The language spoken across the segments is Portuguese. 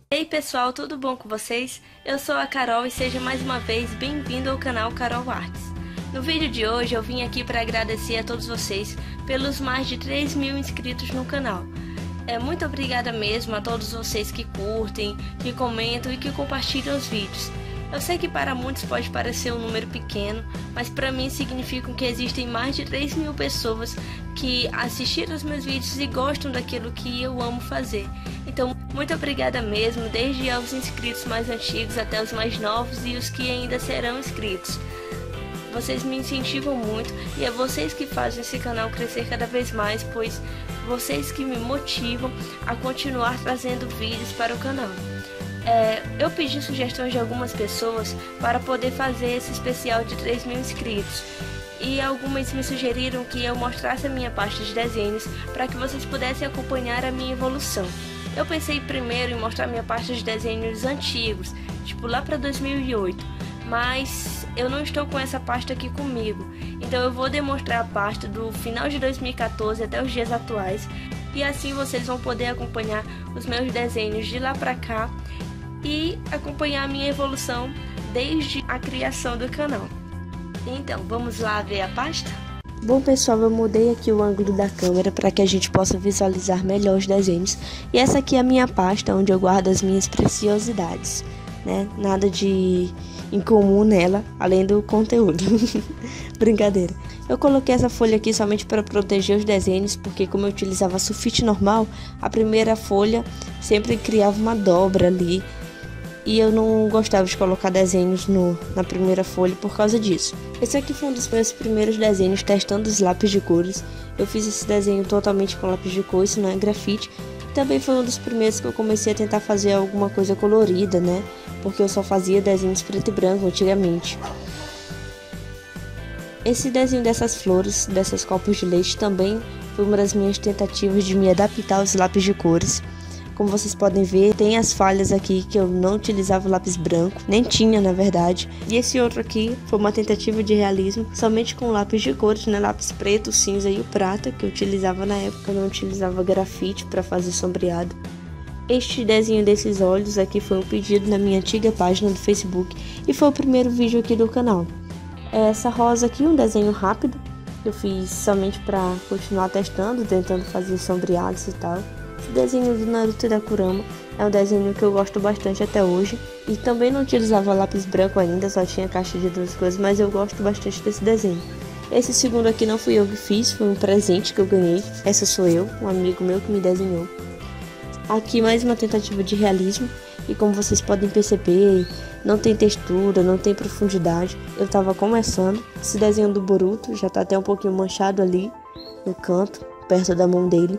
Ei pessoal, tudo bom com vocês? Eu sou a Carol e seja mais uma vez bem-vindo ao canal Carol Artes. No vídeo de hoje eu vim aqui para agradecer a todos vocês pelos mais de 3.000 inscritos no canal. Muito obrigada mesmo a todos vocês que curtem, que comentam e que compartilham os vídeos. Eu sei que para muitos pode parecer um número pequeno, mas para mim significa que existem mais de 3.000 pessoas que assistiram os meus vídeos e gostam daquilo que eu amo fazer. Então, muito obrigada mesmo, desde aos inscritos mais antigos até os mais novos e os que ainda serão inscritos. Vocês me incentivam muito e é vocês que fazem esse canal crescer cada vez mais, pois vocês que me motivam a continuar trazendo vídeos para o canal. Eu pedi sugestões de algumas pessoas para poder fazer esse especial de 3.000 inscritos e algumas me sugeriram que eu mostrasse a minha pasta de desenhos para que vocês pudessem acompanhar a minha evolução. Eu pensei primeiro em mostrar minha pasta de desenhos antigos, tipo lá para 2008, mas eu não estou com essa pasta aqui comigo, então eu vou demonstrar a pasta do final de 2014 até os dias atuais e assim vocês vão poder acompanhar os meus desenhos de lá para cá e acompanhar a minha evolução desde a criação do canal. Então, vamos lá ver a pasta? Bom pessoal, eu mudei aqui o ângulo da câmera para que a gente possa visualizar melhor os desenhos. E essa aqui é a minha pasta onde eu guardo as minhas preciosidades, né? Nada de incomum nela, além do conteúdo. Brincadeira. Eu coloquei essa folha aqui somente para proteger os desenhos, porque como eu utilizava sulfite normal, a primeira folha sempre criava uma dobra ali. E eu não gostava de colocar desenhos na primeira folha por causa disso. Esse aqui foi um dos meus primeiros desenhos testando os lápis de cores. Eu fiz esse desenho totalmente com lápis de cor, isso não é grafite. Também foi um dos primeiros que eu comecei a tentar fazer alguma coisa colorida, né? Porque eu só fazia desenhos preto e branco antigamente. Esse desenho dessas flores, dessas copos de leite, também foi uma das minhas tentativas de me adaptar aos lápis de cores. Como vocês podem ver, tem as falhas aqui que eu não utilizava lápis branco, nem tinha na verdade. E esse outro aqui foi uma tentativa de realismo somente com lápis de cores, né? Lápis preto, cinza e o prata, que eu utilizava na época, eu não utilizava grafite para fazer sombreado. Este desenho desses olhos aqui foi um pedido na minha antiga página do Facebook e foi o primeiro vídeo aqui do canal. Essa rosa aqui, um desenho rápido, eu fiz somente para continuar testando, tentando fazer sombreados e tal. Esse desenho do Naruto e da Kurama é um desenho que eu gosto bastante até hoje. E também não utilizava lápis branco ainda, só tinha caixa de duas coisas, mas eu gosto bastante desse desenho. Esse segundo aqui não fui eu que fiz, foi um presente que eu ganhei. Essa sou eu, um amigo meu que me desenhou. Aqui mais uma tentativa de realismo. E como vocês podem perceber, não tem textura, não tem profundidade. Eu tava começando. Esse desenho do Boruto já tá até um pouquinho manchado ali no canto, perto da mão dele.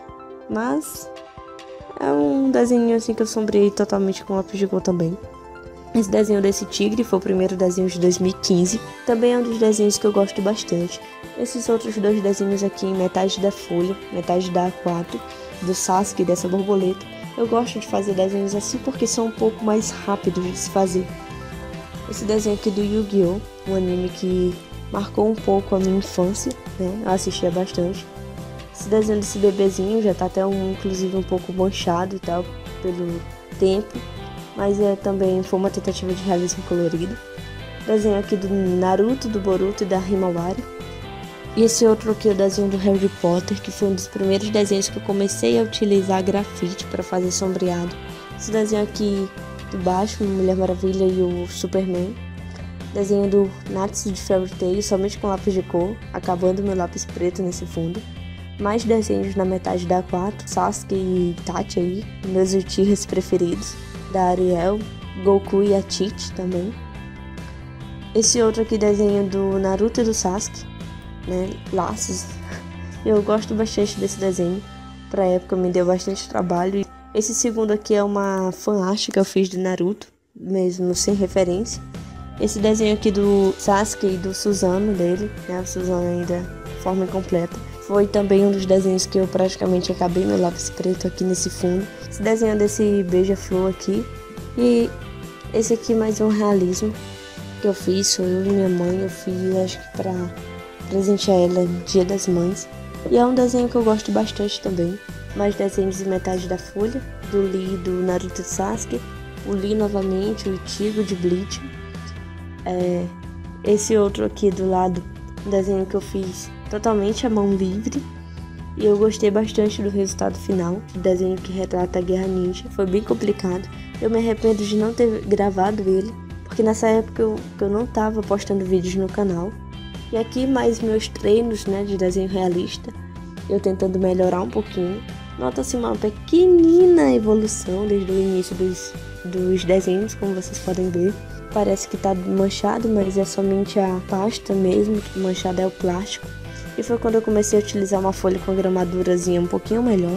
Mas é um desenho assim que eu sombreei totalmente com lápis de cor também. Esse desenho desse tigre foi o primeiro desenho de 2015. Também é um dos desenhos que eu gosto bastante. Esses outros dois desenhos aqui em metade da folha, metade da A4, do Sasuke e dessa borboleta. Eu gosto de fazer desenhos assim porque são um pouco mais rápidos de se fazer. Esse desenho aqui do Yu-Gi-Oh! Um anime que marcou um pouco a minha infância, né? Eu assistia bastante. Esse desenho desse bebezinho já tá até inclusive um pouco manchado e tal, pelo tempo. Mas também foi uma tentativa de realismo colorido. Desenho aqui do Naruto, do Boruto e da Himawari. E esse outro aqui é o desenho do Harry Potter, que foi um dos primeiros desenhos que eu comecei a utilizar grafite para fazer sombreado. Esse desenho aqui do Batman, Mulher Maravilha e o Superman. Desenho do Natsu de Fairy Tail, somente com lápis de cor, acabando meu lápis preto nesse fundo. Mais desenhos na metade da A4, Sasuke e Itachi aí, meus Uchihas preferidos, da Ariel, Goku e a Tite também. Esse outro aqui desenho do Naruto e do Sasuke, né, laços. Eu gosto bastante desse desenho, pra época me deu bastante trabalho. Esse segundo aqui é uma fanart que eu fiz do Naruto, mesmo sem referência. Esse desenho aqui do Sasuke e do Susanoo dele, né, o Susanoo ainda de forma incompleta. Foi também um dos desenhos que eu praticamente acabei meu lápis preto aqui nesse fundo. Esse desenho desse beija-flor aqui. E esse aqui mais um realismo que eu fiz, sou eu e minha mãe. Eu fiz acho que pra presentear ela no Dia das Mães. E é um desenho que eu gosto bastante também. Mais desenhos em metade da folha. do Lee do Naruto Sasuke, o Lee novamente, o Ichigo de Bleach. Esse outro aqui do lado, um desenho que eu fiz totalmente à mão livre. E eu gostei bastante do resultado final, o desenho que retrata a Guerra Ninja. Foi bem complicado. Eu me arrependo de não ter gravado ele, porque nessa época eu não estava postando vídeos no canal. E aqui mais meus treinos, né, de desenho realista, eu tentando melhorar um pouquinho. Nota-se uma pequenina evolução desde o início dos desenhos, como vocês podem ver. Parece que tá manchado, mas é somente a pasta mesmo, manchado é o plástico. E foi quando eu comecei a utilizar uma folha com a gramadurazinha um pouquinho melhor.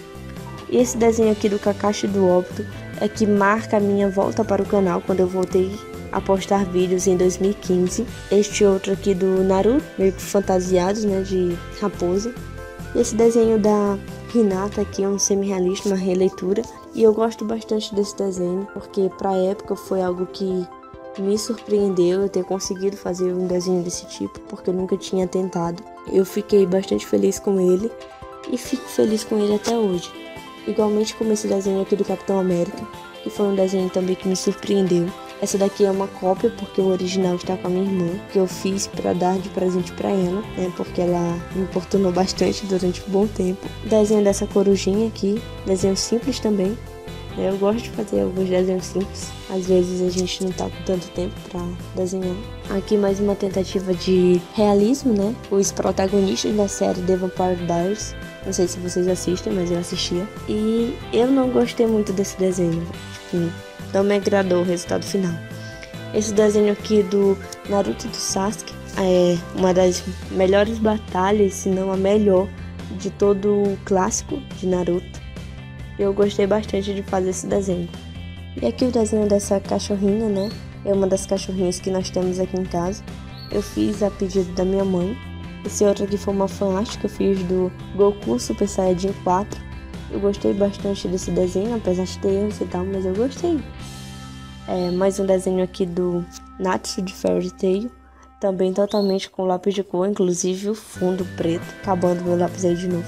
E esse desenho aqui do Kakashi do Obito é que marca a minha volta para o canal, quando eu voltei a postar vídeos em 2015. Este outro aqui do Naruto, meio que fantasiados, né, de raposa. Esse desenho da Hinata aqui é um semi-realista, uma releitura. E eu gosto bastante desse desenho, porque pra época foi algo que me surpreendeu eu ter conseguido fazer um desenho desse tipo, porque eu nunca tinha tentado. Eu fiquei bastante feliz com ele e fico feliz com ele até hoje. Igualmente como esse desenho aqui do Capitão América, que foi um desenho também que me surpreendeu. Essa daqui é uma cópia, porque o original está com a minha irmã, que eu fiz para dar de presente para ela, né, porque ela me importunou bastante durante um bom tempo. Desenho dessa corujinha aqui, desenho simples também. Eu gosto de fazer alguns desenhos simples. Às vezes a gente não tá com tanto tempo pra desenhar. Aqui mais uma tentativa de realismo, né? Os protagonistas da série The Vampire Diaries. Não sei se vocês assistem, mas eu assistia. E eu não gostei muito desse desenho. Tipo, não me agradou o resultado final. Esse desenho aqui do Naruto do Sasuke é uma das melhores batalhas, se não a melhor, de todo o clássico de Naruto. Eu gostei bastante de fazer esse desenho. E aqui o desenho dessa cachorrinha, né? É uma das cachorrinhas que nós temos aqui em casa. Eu fiz a pedido da minha mãe. Esse outro aqui foi uma fanart que eu fiz do Goku Super Saiyajin 4. Eu gostei bastante desse desenho, apesar de ter erros e tal, mas eu gostei. Mais um desenho aqui do Natsu de Fairy Tail. Também totalmente com lápis de cor, inclusive o fundo preto. Acabando meu lápis aí de novo.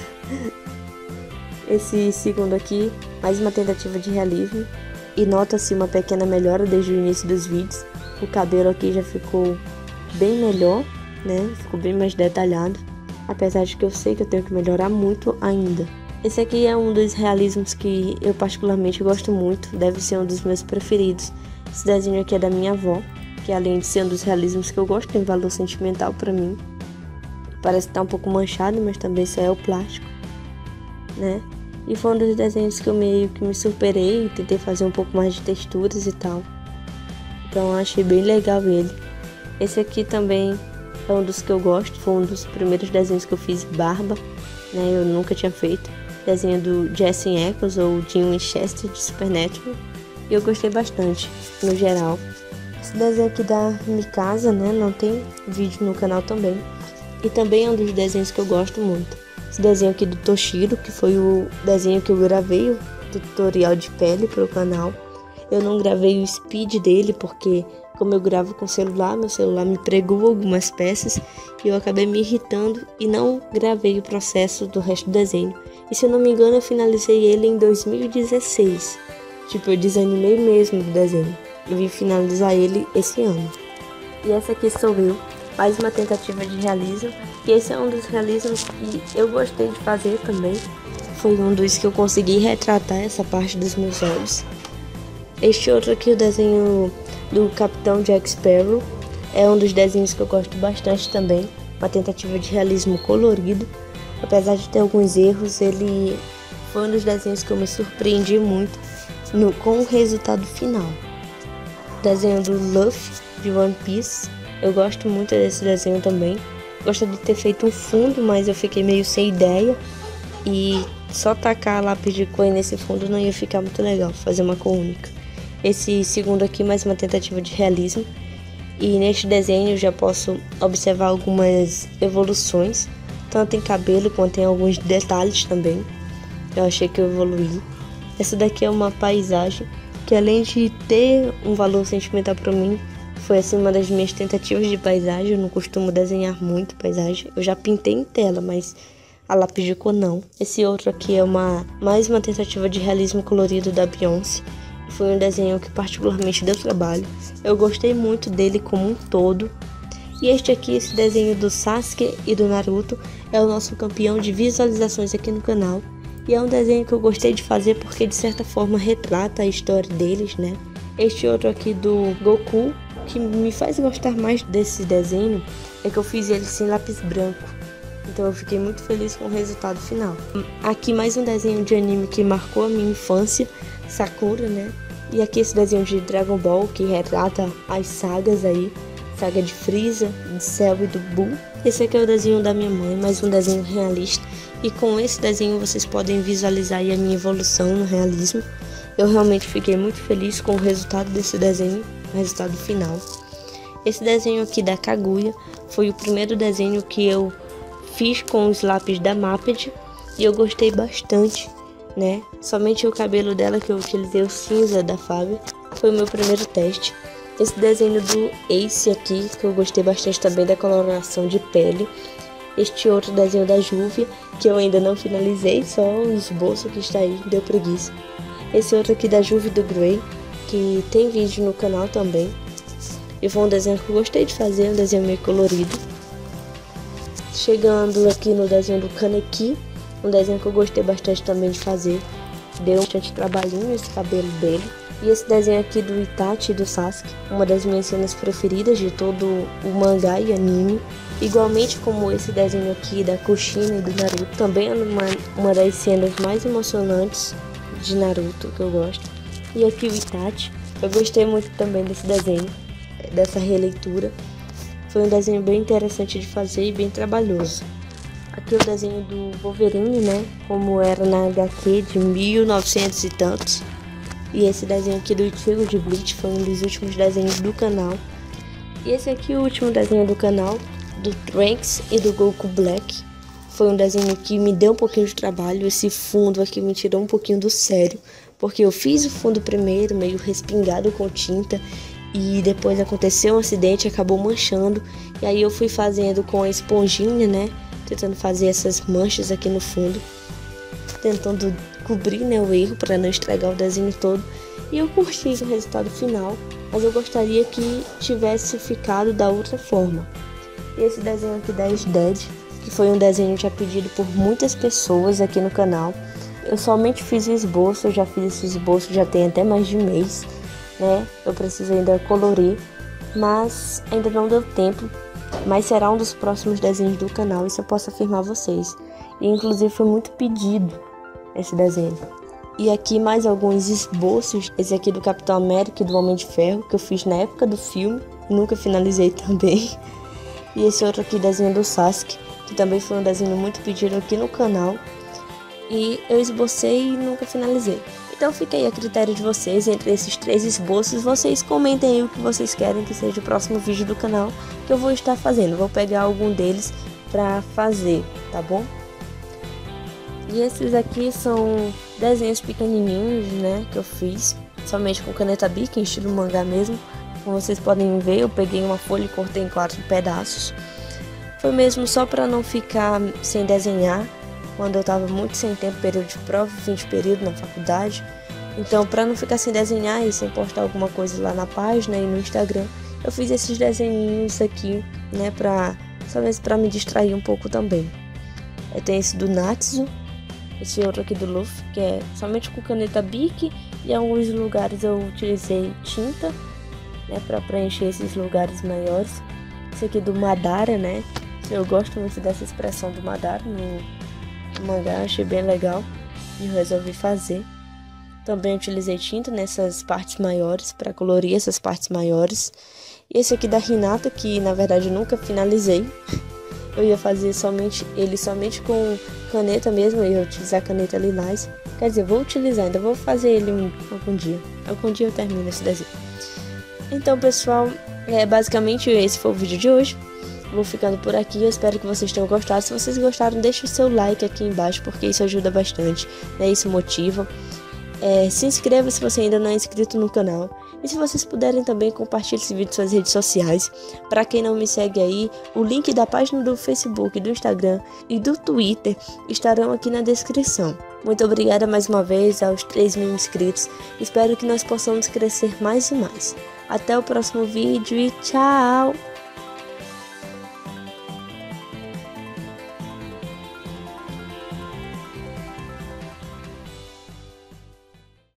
Esse segundo aqui, mais uma tentativa de realismo. E nota-se uma pequena melhora desde o início dos vídeos. O cabelo aqui já ficou bem melhor, né? Ficou bem mais detalhado. Apesar de que eu sei que eu tenho que melhorar muito ainda. Esse aqui é um dos realismos que eu particularmente gosto muito. Deve ser um dos meus preferidos. Esse desenho aqui é da minha avó, que além de ser um dos realismos que eu gosto, tem valor sentimental pra mim. Parece que tá um pouco manchado, mas também só é o plástico, né? E foi um dos desenhos que eu meio que me superei e tentei fazer um pouco mais de texturas e tal. Então eu achei bem legal ele. Esse aqui também é um dos que eu gosto, foi um dos primeiros desenhos que eu fiz barba, né? Eu nunca tinha feito. Desenho do Jensen Ackles ou Dean Winchester de Supernatural. E eu gostei bastante, no geral. Esse desenho aqui da Mikasa, né? Não tem vídeo no canal também. E também é um dos desenhos que eu gosto muito. Esse desenho aqui do Toshiro, que foi o desenho que eu gravei, o tutorial de pele para o canal. Eu não gravei o speed dele, porque como eu gravo com celular, meu celular me pregou algumas peças e eu acabei me irritando e não gravei o processo do resto do desenho. E se eu não me engano, eu finalizei ele em 2016. Tipo, eu desanimei mesmo do desenho. Eu vim finalizar ele esse ano. E essa aqui sou eu. Mais uma tentativa de realismo. E esse é um dos realismos que eu gostei de fazer também. Foi um dos que eu consegui retratar essa parte dos meus olhos. Este outro aqui, o desenho do Capitão Jack Sparrow, é um dos desenhos que eu gosto bastante também. Uma tentativa de realismo colorido. Apesar de ter alguns erros, ele foi um dos desenhos que eu me surpreendi muito com o resultado final. Desenho do Luffy de One Piece. Eu gosto muito desse desenho também. Gostaria de ter feito um fundo, mas eu fiquei meio sem ideia. E só tacar lápis de cor nesse fundo não ia ficar muito legal, fazer uma cor única. Esse segundo aqui, mais uma tentativa de realismo. E neste desenho eu já posso observar algumas evoluções, tanto em cabelo quanto em alguns detalhes também. Eu achei que eu evoluí. Essa daqui é uma paisagem que, além de ter um valor sentimental para mim, foi assim uma das minhas tentativas de paisagem. Eu não costumo desenhar muito paisagem. Eu já pintei em tela, mas a lápis de cor não. Esse outro aqui é mais uma tentativa de realismo colorido da Beyoncé. Foi um desenho que particularmente deu trabalho. Eu gostei muito dele como um todo. E este aqui, esse desenho do Sasuke e do Naruto, é o nosso campeão de visualizações aqui no canal. E é um desenho que eu gostei de fazer porque de certa forma retrata a história deles, né? Este outro aqui do Goku, que me faz gostar mais desse desenho, é que eu fiz ele sem lápis branco. Então eu fiquei muito feliz com o resultado final. Aqui mais um desenho de anime que marcou a minha infância, Sakura, né? E aqui esse desenho de Dragon Ball que retrata as sagas aí. Saga de Frieza, de Cell e do Buu. Esse aqui é o desenho da minha mãe, mais um desenho realista. E com esse desenho vocês podem visualizar aí a minha evolução no realismo. Eu realmente fiquei muito feliz com o resultado desse desenho, o resultado final. Esse desenho aqui da Kaguya foi o primeiro desenho que eu fiz com os lápis da Maped e eu gostei bastante, né? Somente o cabelo dela, que eu utilizei o cinza da Faber, foi o meu primeiro teste. Esse desenho do Ace aqui, que eu gostei bastante também da coloração de pele. Este outro desenho da Júvia, que eu ainda não finalizei, só o esboço que está aí, deu preguiça. Esse outro aqui da Júvia do Grey, que tem vídeo no canal também. E foi um desenho que eu gostei de fazer, um desenho meio colorido. Chegando aqui no desenho do Kaneki, um desenho que eu gostei bastante também de fazer. Deu bastante trabalhinho esse cabelo dele. E esse desenho aqui do Itachi e do Sasuke, uma das minhas cenas preferidas de todo o mangá e anime. Igualmente como esse desenho aqui da Kushina e do Naruto, também é uma das cenas mais emocionantes de Naruto que eu gosto. E aqui o Itachi, eu gostei muito também desse desenho, dessa releitura. Foi um desenho bem interessante de fazer e bem trabalhoso. Aqui o desenho do Wolverine, né, como era na HQ de 1900 e tantos. E esse desenho aqui do Ichigo de Bleach foi um dos últimos desenhos do canal. E esse aqui é o último desenho do canal, do Trunks e do Goku Black. Foi um desenho que me deu um pouquinho de trabalho. Esse fundo aqui me tirou um pouquinho do sério, porque eu fiz o fundo primeiro, meio respingado com tinta. E depois aconteceu um acidente, acabou manchando. E aí eu fui fazendo com a esponjinha, né, tentando fazer essas manchas aqui no fundo, tentando cobrir, né, o erro para não estragar o desenho todo. E eu curti o resultado final, mas eu gostaria que tivesse ficado da outra forma. E esse desenho aqui da Dead, que foi um desenho já pedido por muitas pessoas aqui no canal. Eu somente fiz o esboço, eu já fiz esse esboço já tem até mais de mês, né? Eu preciso ainda colorir, mas ainda não deu tempo. Mas será um dos próximos desenhos do canal, isso eu posso afirmar a vocês. E inclusive foi muito pedido esse desenho. E aqui mais alguns esboços. Esse aqui do Capitão América e do Homem de Ferro, que eu fiz na época do filme, nunca finalizei também. E esse outro aqui, desenho do Sasuke, que também foi um desenho muito pedido aqui no canal. E eu esbocei e nunca finalizei. Então fica aí a critério de vocês, entre esses 3 esboços, vocês comentem aí o que vocês querem que seja o próximo vídeo do canal que eu vou estar fazendo. Vou pegar algum deles pra fazer, tá bom? E esses aqui são desenhos pequenininhos, né, que eu fiz, somente com caneta Bic, em estilo mangá mesmo. Como vocês podem ver, eu peguei uma folha e cortei em 4 pedaços. Foi mesmo só pra não ficar sem desenhar, quando eu tava muito sem tempo, período de prova, fim de período na faculdade. Então, pra não ficar sem desenhar e sem postar alguma coisa lá na página e no Instagram, eu fiz esses desenhinhos aqui, né, só mesmo pra me distrair um pouco também. Tem esse do Natsu, esse outro aqui do Luffy, que é somente com caneta Bic, e em alguns lugares eu utilizei tinta, né, pra preencher esses lugares maiores. Esse aqui do Madara, né, eu gosto muito dessa expressão do Madara no mangá, achei bem legal e eu resolvi fazer. Também utilizei tinta nessas partes maiores, para colorir essas partes maiores. E esse aqui da Hinata, que na verdade eu nunca finalizei. Eu ia fazer somente com caneta mesmo, eu ia utilizar caneta lilás. Quer dizer, vou utilizar, ainda vou fazer ele algum dia. Algum dia eu termino esse desenho. Então, pessoal, basicamente esse foi o vídeo de hoje. Vou ficando por aqui, eu espero que vocês tenham gostado. Se vocês gostaram, deixe o seu like aqui embaixo, porque isso ajuda bastante, né? Isso motiva. Se inscreva se você ainda não é inscrito no canal. E se vocês puderem também, compartilhe esse vídeo em suas redes sociais. Para quem não me segue aí, o link da página do Facebook, do Instagram e do Twitter estarão aqui na descrição. Muito obrigada mais uma vez aos 3.000 inscritos. Espero que nós possamos crescer mais e mais. Até o próximo vídeo e tchau!